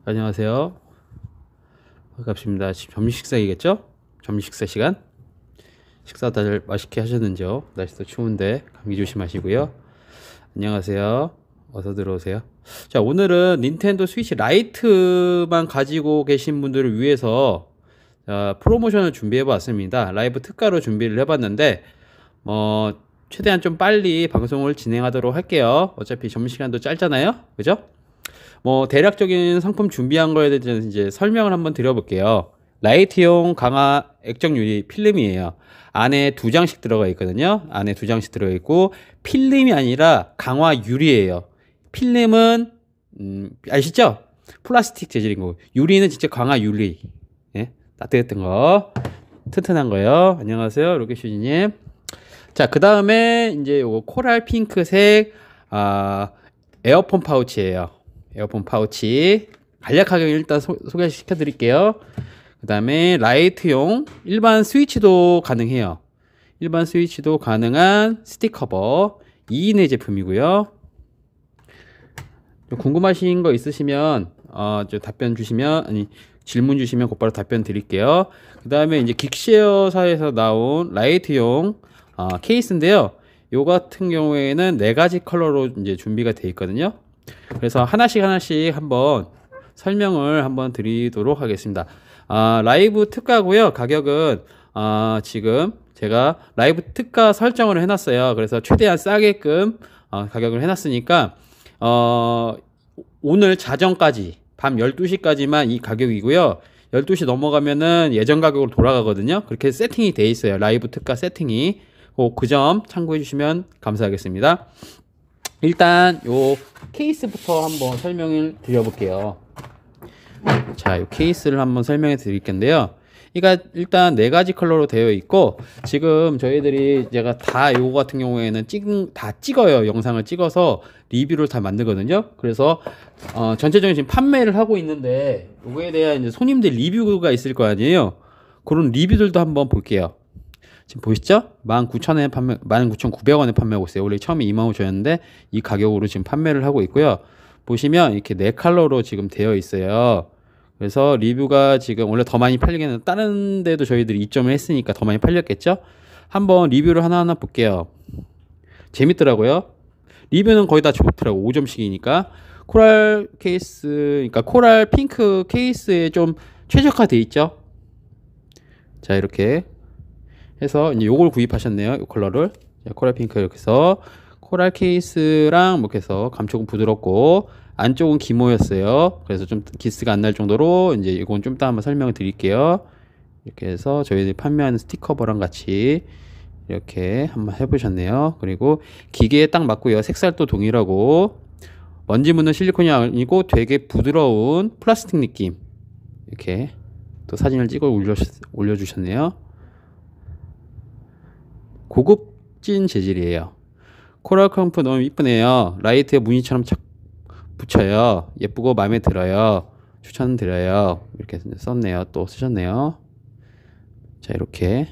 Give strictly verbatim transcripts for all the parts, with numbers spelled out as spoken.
안녕하세요. 반갑습니다. 지금 점심 식사이겠죠? 점심 식사 시간. 식사 다들 맛있게 하셨는지요? 날씨도 추운데 감기 조심하시고요. 안녕하세요. 어서 들어오세요. 자, 오늘은 닌텐도 스위치 라이트만 가지고 계신 분들을 위해서 자, 프로모션을 준비해 봤습니다. 라이브 특가로 준비를 해봤는데 뭐 최대한 좀 빨리 방송을 진행하도록 할게요. 어차피 점심시간도 짧잖아요, 그죠? 뭐 대략적인 상품 준비한 거에 대해서 이제 설명을 한번 드려볼게요. 라이트용 강화 액정 유리 필름이에요. 안에 두 장씩 들어가 있거든요. 안에 두 장씩 들어가 있고 필름이 아니라 강화 유리예요. 필름은 음, 아시죠? 플라스틱 재질인 거고 유리는 진짜 강화 유리. 예? 따뜻했던 거, 튼튼한 거요. 안녕하세요, 로켓슈지님. 자, 그 다음에 이제 요거 코랄 핑크색 아, 에어폰 파우치예요. 에어폰 파우치 간략하게 일단 소, 소개시켜 드릴게요. 그 다음에 라이트용 일반 스위치도 가능해요. 일반 스위치도 가능한 스틱 커버 이 인의 제품이고요. 궁금하신 거 있으시면 어, 저 답변 주시면 아니 질문 주시면 곧바로 답변 드릴게요. 그 다음에 이제 긱시어사에서 나온 라이트용 어, 케이스인데요. 요 같은 경우에는 네 가지 컬러로 이제 준비가 되어 있거든요. 그래서 하나씩 하나씩 한번 설명을 한번 드리도록 하겠습니다. 아, 라이브 특가고요. 가격은 아, 지금 제가 라이브 특가 설정을 해놨어요. 그래서 최대한 싸게끔 어, 가격을 해놨으니까 어, 오늘 자정까지 밤 열두 시까지만 이 가격이고요. 열두 시 넘어가면은 예전 가격으로 돌아가거든요. 그렇게 세팅이 돼 있어요. 라이브 특가 세팅이. 그 점 참고해 주시면 감사하겠습니다. 일단 요 케이스부터 한번 설명을 드려볼게요. 자, 요 케이스를 한번 설명해 드릴 건데요. 이가 일단 네 가지 컬러로 되어 있고 지금 저희들이 제가 다 요거 같은 경우에는 찍, 다 찍어요. 영상을 찍어서 리뷰를 다 만들거든요. 그래서 어, 전체적인 지금 판매를 하고 있는데 요거에 대한 이제 손님들 리뷰가 있을 거 아니에요. 그런 리뷰들도 한번 볼게요. 지금 보시죠? 만 구천 원에 판매, 만 구천구백 원에 판매하고 있어요. 원래 처음에 이만 오천 원이었는데 이 가격으로 지금 판매를 하고 있고요. 보시면 이렇게 네 컬러로 지금 되어 있어요. 그래서 리뷰가 지금 원래 더 많이 팔리겠는데 다른 데도 저희들이 이점을 했으니까 더 많이 팔렸겠죠? 한번 리뷰를 하나하나 볼게요. 재밌더라고요. 리뷰는 거의 다 좋더라고. 오 점씩이니까. 코랄 케이스, 그러니까 코랄 핑크 케이스에 좀 최적화되어 있죠? 자, 이렇게 해서 이제 요걸 구입하셨네요. 이 컬러를. 자, 코랄 핑크 이렇게 해서 코랄 케이스랑 뭐 이렇게 해서 감촉은 부드럽고 안쪽은 기모였어요. 그래서 좀 기스가 안 날 정도로 이제 이건 좀 이따 한번 설명을 드릴게요. 이렇게 해서 저희들이 판매하는 스티커버랑 같이 이렇게 한번 해보셨네요. 그리고 기계에 딱 맞고요. 색깔도 동일하고 먼지 묻는 실리콘이 아니고 되게 부드러운 플라스틱 느낌. 이렇게 또 사진을 찍어 올려, 올려주셨네요. 고급진 재질이에요. 코랄 컴프 너무 이쁘네요. 라이트에 무늬처럼 착 붙여요. 예쁘고 마음에 들어요. 추천드려요. 이렇게 썼네요. 또 쓰셨네요. 자, 이렇게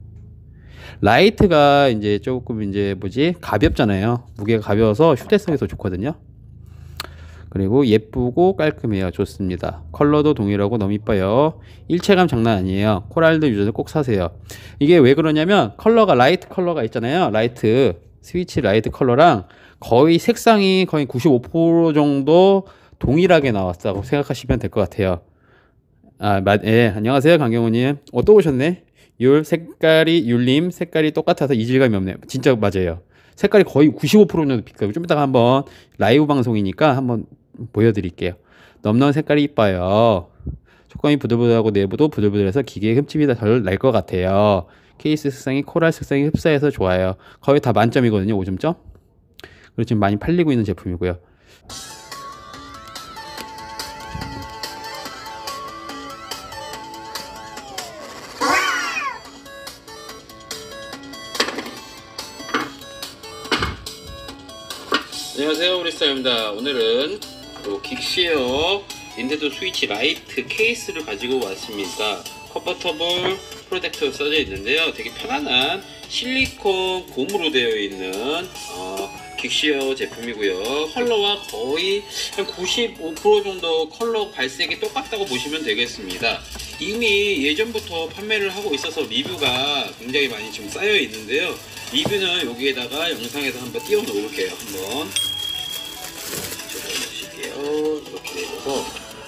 라이트가 이제 조금 이제 뭐지 가볍잖아요. 무게가 가벼워서 휴대성이 더 좋거든요. 그리고 예쁘고 깔끔해요. 좋습니다. 컬러도 동일하고 너무 이뻐요. 일체감 장난 아니에요. 코랄드 유저들 꼭 사세요. 이게 왜 그러냐면 컬러가 라이트 컬러가 있잖아요. 라이트 스위치 라이트 컬러랑 거의 색상이 거의 구십오 퍼센트 정도 동일하게 나왔다고 생각하시면 될 것 같아요. 아, 마, 예, 안녕하세요, 강경호님. 어, 또 오셨네. 율 색깔이 율님 색깔이 똑같아서 이질감이 없네요. 진짜 맞아요. 색깔이 거의 구십오 퍼센트 정도 비슷해요. 좀 이따가 한번 라이브 방송이니까 한번 보여드릴게요. 넘넘 색깔이 이뻐요. 촉감이 부들부들하고 내부도 부들부들해서 기계에 흠집이 덜 날 것 같아요. 케이스 색상이 코랄 색상이 흡사해서 좋아요. 거의 다 만점이거든요. 오 점점. 그리고 지금 많이 팔리고 있는 제품이고요. 안녕하세요, 우리스타입니다. 오늘은 또 긱시어 닌텐도 스위치 라이트 케이스를 가지고 왔습니다. 컴포터블 프로텍터 써져 있는데요. 되게 편안한 실리콘 고무로 되어 있는 어, 긱시어 제품이고요. 컬러와 거의 한 구십오 퍼센트 정도 컬러 발색이 똑같다고 보시면 되겠습니다. 이미 예전부터 판매를 하고 있어서 리뷰가 굉장히 많이 지금 쌓여 있는데요. 리뷰는 여기에다가 영상에다 한번 띄워 놓을게요. 한번 보실게요. 이렇게 내려서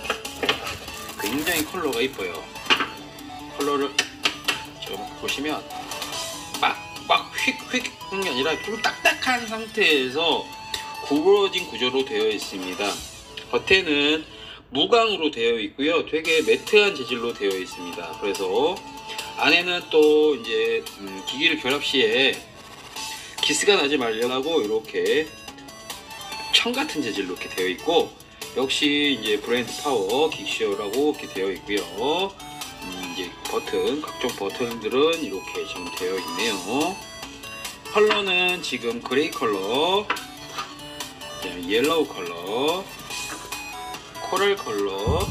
굉장히 컬러가 이뻐요. 컬러를 지금 보시면 빡빡 휙휙 하는 게 아니라 좀 딱딱한 상태에서 구부러진 구조로 되어 있습니다. 겉에는 무광으로 되어 있고요. 되게 매트한 재질로 되어 있습니다. 그래서 안에는 또 이제 음, 기기를 결합 시에 기스가 나지 말려고 이렇게 청 같은 재질로 이렇게 되어 있고, 역시 이제 브랜드 파워 긱시어라고 이렇게 되어 있고요. 음, 이제 버튼, 각종 버튼들은 이렇게 지금 되어 있네요. 컬러는 지금 그레이 컬러, 옐로우 컬러, 코랄 컬러,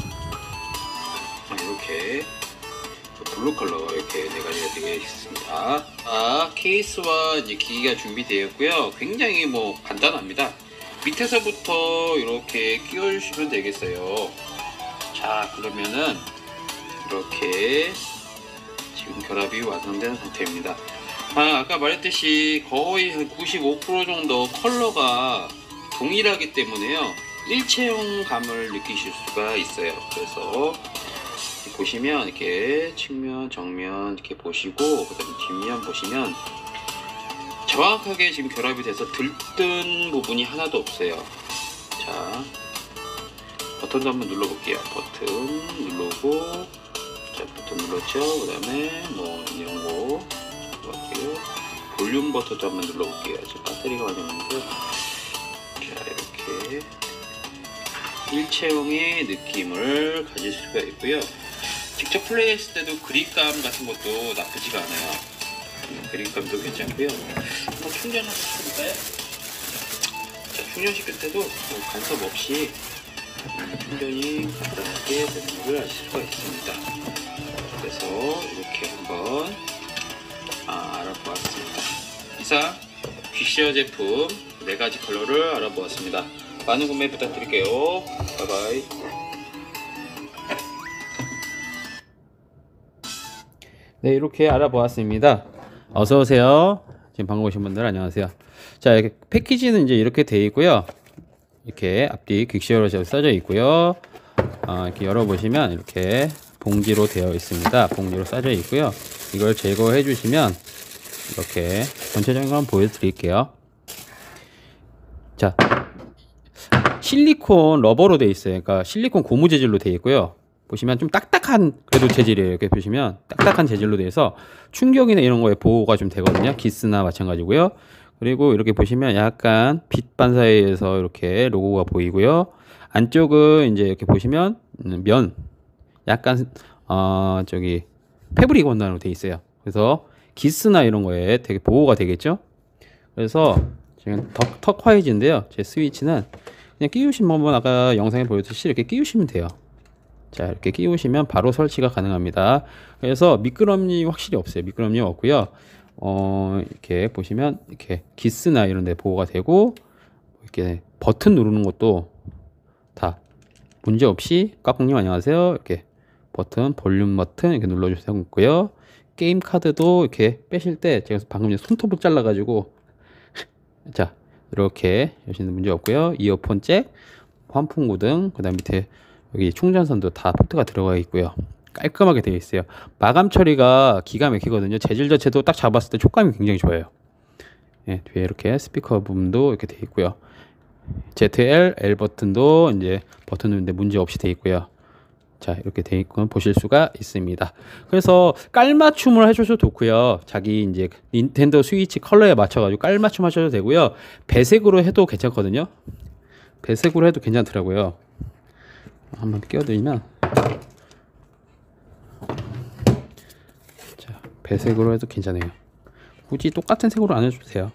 이렇게 블루 컬러, 이렇게 네 가지가 되어 있습니다. 아, 케이스와 이제 기기가 준비되었고요. 굉장히 뭐 간단합니다. 밑에서부터 이렇게 끼워주시면 되겠어요. 자, 그러면은 이렇게 지금 결합이 완성된 상태입니다. 아, 아까 말했듯이 거의 한 구십오 퍼센트 정도 컬러가 동일하기 때문에요, 일체형 감을 느끼실 수가 있어요. 그래서 보시면 이렇게 측면, 정면 이렇게 보시고, 그 다음에 뒷면 보시면 정확하게 지금 결합이 돼서 들뜬 부분이 하나도 없어요. 자, 버튼도 한번 눌러볼게요. 버튼 누르고, 자, 버튼 눌렀죠. 그 다음에 뭐 이런 거 눌러볼게요. 볼륨 버튼도 한번 눌러볼게요. 지금 배터리가 많이 없는데, 자, 이렇게 일체형의 느낌을 가질 수가 있고요. 직접 플레이했을 때도 그립감 같은 것도 나쁘지가 않아요. 그립감도 괜찮고요. 한번 충전 한번 시켜볼까요? 자, 충전시킬 때도 뭐 간섭 없이 충전이 간단하게 되는 걸 아실 수가 있습니다. 그래서 이렇게 한번 아, 알아보았습니다. 이상 긱시어 제품 네 가지 컬러를 알아보았습니다. 많은 구매 부탁드릴게요. 바이바이. 네, 이렇게 알아보았습니다. 어서오세요. 지금 방금 오신 분들 안녕하세요. 자, 이렇게 패키지는 이제 이렇게 되어 있고요. 이렇게 앞뒤 긱시어로 써져 있고요. 어, 이렇게 열어보시면 이렇게 봉지로 되어 있습니다. 봉지로 싸져 있고요. 이걸 제거해 주시면 이렇게 전체적인 걸 한번 보여드릴게요. 자, 실리콘 러버로 되어 있어요. 그러니까 실리콘 고무 재질로 되어 있고요. 보시면 좀 딱딱한 그래도 재질이에요. 이렇게 보시면 딱딱한 재질로 돼서 충격이나 이런 거에 보호가 좀 되거든요. 기스나 마찬가지고요. 그리고 이렇게 보시면 약간 빛 반사에 의해서 이렇게 로고가 보이고요. 안쪽은 이제 이렇게 보시면 면 약간 어 저기 패브릭 원단으로 되어 있어요. 그래서 기스나 이런 거에 되게 보호가 되겠죠. 그래서 지금 턱, 턱 화이즈인데요. 제 스위치는 그냥 끼우시면 한번 아까 영상에 보여드렸듯이 이렇게 끼우시면 돼요. 자, 이렇게 끼우시면 바로 설치가 가능합니다. 그래서 미끄럼이 확실히 없어요. 미끄럼이 없고요. 어, 이렇게 보시면 이렇게 기스나 이런 데 보호가 되고, 이렇게 버튼 누르는 것도 다 문제 없이, 까꿍님 안녕하세요. 이렇게 버튼, 볼륨 버튼 이렇게 눌러주셔서 있고요. 게임 카드도 이렇게 빼실 때 제가 방금 손톱을 잘라가지고 자, 이렇게 여시는 문제 없고요. 이어폰 잭, 환풍구 등, 그 다음 밑에 여기 충전선도 다 포트가 들어가 있고요. 깔끔하게 되어 있어요. 마감 처리가 기가 막히거든요. 재질 자체도 딱 잡았을 때 촉감이 굉장히 좋아요. 예, 뒤에 이렇게 스피커 부분도 이렇게 되어 있고요. 제트엘, L 버튼도 이제 버튼 누르는데 문제 없이 되어 있고요. 자, 이렇게 되어 있고 보실 수가 있습니다. 그래서 깔맞춤을 해주셔도 좋고요. 자기 이제 닌텐도 스위치 컬러에 맞춰가지고 깔맞춤 하셔도 되고요. 배색으로 해도 괜찮거든요. 배색으로 해도 괜찮더라고요. 한번 끼워드리면, 자, 배색으로 해도 괜찮아요. 굳이 똑같은 색으로 안 해줘도 돼요.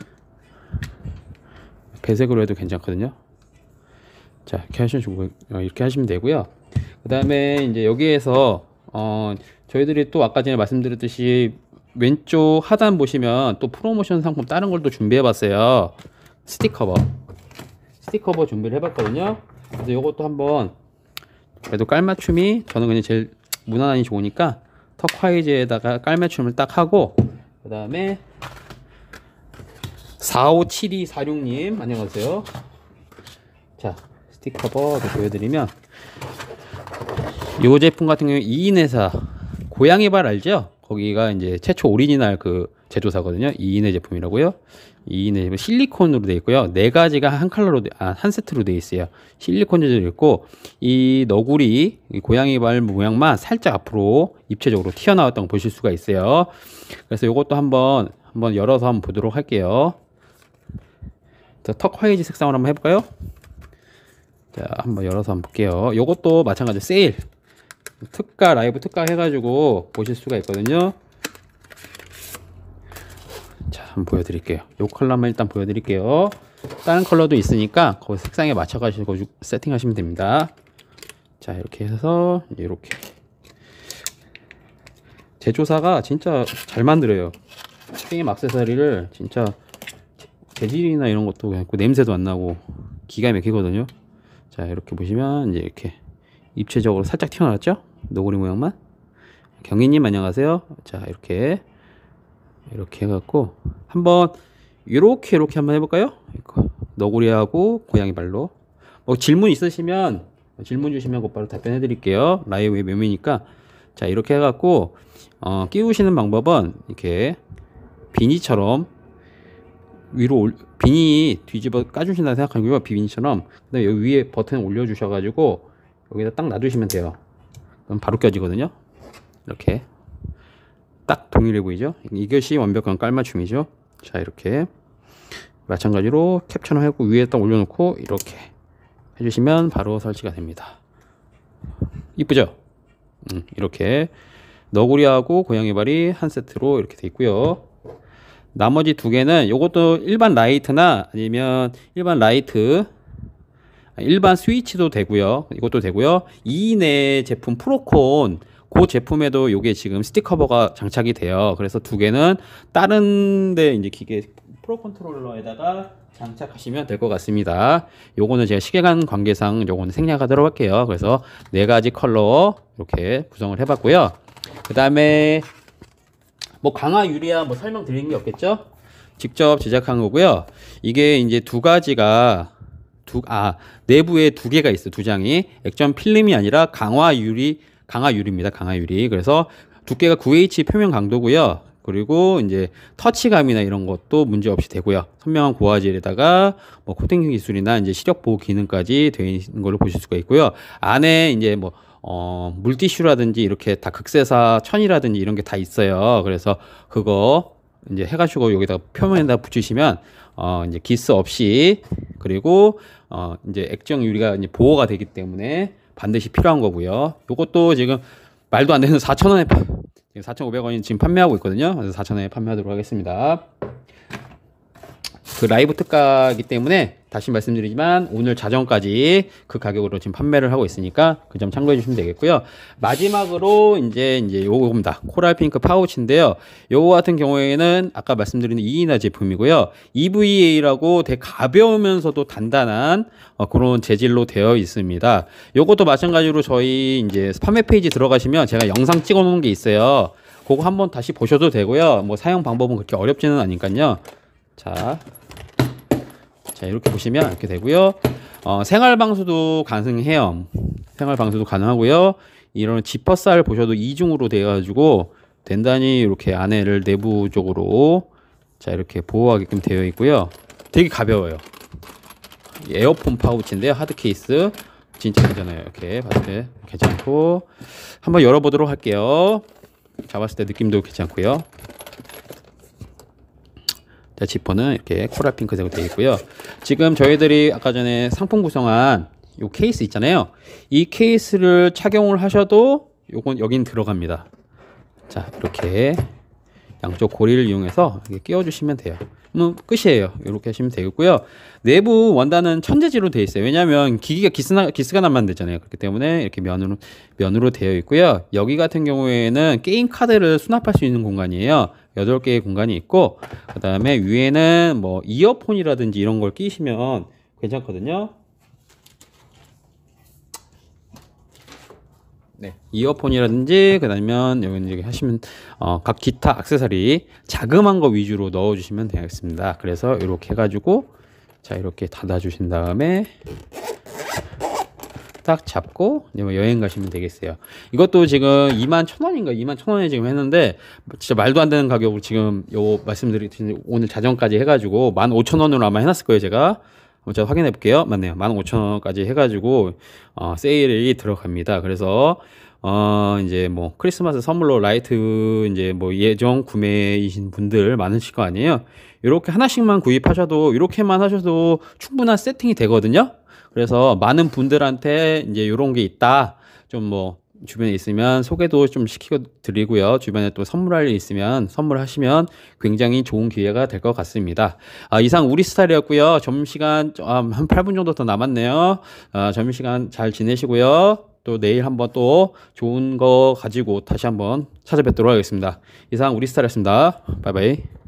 배색으로 해도 괜찮거든요. 자, 이렇게 하시면 이렇게 하시면 되고요. 그 다음에 이제 여기에서 어 저희들이 또 아까 전에 말씀드렸듯이 왼쪽 하단 보시면 또 프로모션 상품 다른 걸 또 준비해 봤어요. 스틱 커버 스틱 커버 준비를 해봤거든요. 그래서 요것도 한번 그래도 깔맞춤이 저는 그냥 제일 무난하니 좋으니까 터콰이즈에다가 깔맞춤을 딱 하고, 그 다음에 사오칠이사육님 안녕하세요. 자, 스틱 커버 보여드리면 이 제품 같은 경우에 이인회사 고양이발 알죠? 거기가 이제 최초 오리지널 그 제조사거든요. 이인회 제품이라고요. 이인회 제품 실리콘으로 되어 있고요. 네 가지가 한 컬러로 아, 한 세트로 되어 있어요. 실리콘 재질이 있고, 이 너구리 이 고양이발 모양만 살짝 앞으로 입체적으로 튀어나왔던 거 보실 수가 있어요. 그래서 이것도 한번 한번 열어서 한번 보도록 할게요. 자, 터콰이즈 색상으로 한번 해볼까요? 자, 한번 열어서 한번 볼게요. 이것도 마찬가지 세일 특가, 라이브 특가 해가지고 보실 수가 있거든요. 자, 한번 보여드릴게요. 이 컬러만 일단 보여드릴게요. 다른 컬러도 있으니까 거기 색상에 맞춰가지고 세팅하시면 됩니다. 자, 이렇게 해서 이렇게 제조사가 진짜 잘 만들어요. 게임 액세서리를 진짜 재질이나 이런 것도 그냥 냄새도 안 나고 기가 막히거든요. 자, 이렇게 보시면 이제 이렇게 입체적으로 살짝 튀어나왔죠? 너구리 모양만. 경희님 안녕하세요. 자, 이렇게 이렇게 해갖고 한번 이렇게 이렇게 한번 해볼까요? 너구리하고 고양이 발로. 뭐 질문 있으시면 질문 주시면 곧바로 답변해 드릴게요. 라이브 웹이니까. 자, 이렇게 해갖고 어, 끼우시는 방법은 이렇게 비니처럼 위로 올, 비니 뒤집어 까주신다 생각하고요. 비니처럼. 그다음에 여기 위에 버튼 올려 주셔가지고 여기다 딱 놔두시면 돼요. 그럼 바로 껴지거든요. 이렇게 딱 동일해 보이죠? 이것이 완벽한 깔맞춤이죠. 자, 이렇게 마찬가지로 캡처를 하고 위에 딱 올려놓고 이렇게 해주시면 바로 설치가 됩니다. 이쁘죠? 음, 이렇게 너구리하고 고양이 발이 한 세트로 이렇게 돼 있고요. 나머지 두 개는 요것도 일반 라이트나 아니면 일반 라이트 일반 스위치도 되고요. 이것도 되고요. 이인의 제품 프로콘 그 제품에도 요게 지금 스틱 커버가 장착이 돼요. 그래서 두 개는 다른 데 이제 기계 프로 컨트롤러에다가 장착하시면 될 것 같습니다. 요거는 제가 시계관 관계상 요거는 생략하도록 할게요. 그래서 네 가지 컬러 이렇게 구성을 해봤고요. 그 다음에 뭐 강화 유리야 뭐 설명드리는 게 없겠죠? 직접 제작한 거고요. 이게 이제 두 가지가 두, 아, 내부에 두 개가 있어요. 두 장이. 액션 필름이 아니라 강화 유리, 강화 유리입니다. 강화 유리. 그래서 두께가 구 에이치 표면 강도고요. 그리고 이제 터치감이나 이런 것도 문제 없이 되고요. 선명한 고화질에다가 뭐 코팅 기술이나 이제 시력 보호 기능까지 되어 있는 걸로 보실 수가 있고요. 안에 이제 뭐 어, 물티슈라든지 이렇게 다 극세사 천이라든지 이런 게 다 있어요. 그래서 그거 이제 해가지고 여기다 표면에다 붙이시면 어, 이제 기스 없이 그리고 어, 이제 액정 유리가 이제 보호가 되기 때문에 반드시 필요한 거고요. 요것도 지금 말도 안 되는 사천 원에 사천오백 원이 지금 판매하고 있거든요. 그래서 사천 원에 판매하도록 하겠습니다. 그 라이브 특가이기 때문에 다시 말씀드리지만 오늘 자정까지 그 가격으로 지금 판매를 하고 있으니까 그 점 참고해 주시면 되겠고요. 마지막으로 이제 이제 요겁니다. 코랄 핑크 파우치인데요. 요거 같은 경우에는 아까 말씀드린 이인화 제품이고요. 이브이에이라고 되게 가벼우면서도 단단한 어, 그런 재질로 되어 있습니다. 요것도 마찬가지로 저희 이제 판매 페이지 들어가시면 제가 영상 찍어 놓은 게 있어요. 그거 한번 다시 보셔도 되고요. 뭐 사용 방법은 그렇게 어렵지는 않으니까요. 자. 자, 이렇게 보시면 이렇게 되고요. 어, 생활 방수도 가능해요. 생활 방수도 가능하고요. 이런 지퍼살 보셔도 이중으로 되어 가지고 단단히 이렇게 안에를 내부적으로 자, 이렇게 보호하게끔 되어 있고요. 되게 가벼워요. 에어폰 파우치인데요. 하드 케이스. 진짜 괜찮아요. 이렇게 봤을 때 괜찮고 한번 열어보도록 할게요. 잡았을 때 느낌도 괜찮고요. 자, 지퍼는 이렇게 코랄 핑크색으로 되어 있고요. 지금 저희들이 아까 전에 상품 구성한 이 케이스 있잖아요. 이 케이스를 착용을 하셔도 요건 여긴 들어갑니다. 자, 이렇게 양쪽 고리를 이용해서 이렇게 끼워주시면 돼요. 뭐 끝이에요. 이렇게 하시면 되겠고요. 내부 원단은 천재지로 되어 있어요. 왜냐하면 기기가 기스나, 기스가 나면 안 되잖아요. 그렇기 때문에 이렇게 면으로 면으로 되어 있고요. 여기 같은 경우에는 게임 카드를 수납할 수 있는 공간이에요. 여덟 개의 공간이 있고, 그 다음에 위에는 뭐 이어폰이라든지 이런 걸 끼시면 괜찮거든요. 네, 이어폰이라든지 그다음에 여기 이제 하시면 어, 각 기타 액세서리 자그만 거 위주로 넣어 주시면 되겠습니다. 그래서 이렇게 해 가지고 자 이렇게 닫아 주신 다음에 딱 잡고 여행 가시면 되겠어요. 이것도 지금 이만 천 원인가 이만 천 원에 지금 했는데 진짜 말도 안 되는 가격으로 지금 요 말씀드린 오늘 자정까지 해가지고 만 오천 원으로 아마 해놨을 거예요. 제가 제가 확인해 볼게요. 맞네요. 만 오천 원까지 해가지고 어, 세일이 들어갑니다. 그래서 어 이제 뭐 크리스마스 선물로 라이트 이제 뭐 예정 구매이신 분들 많으실 거 아니에요. 이렇게 하나씩만 구입하셔도 이렇게만 하셔도 충분한 세팅이 되거든요. 그래서 많은 분들한테 이제 이런 게 있다. 좀 뭐 주변에 있으면 소개도 좀 시켜 드리고요. 주변에 또 선물할 일 있으면 선물하시면 굉장히 좋은 기회가 될 것 같습니다. 아, 이상 우리 스타일이었고요. 점심시간 한 팔 분 정도 더 남았네요. 아, 점심시간 잘 지내시고요. 또 내일 한번 또 좋은 거 가지고 다시 한번 찾아뵙도록 하겠습니다. 이상 우리 스타일이었습니다. 바이바이.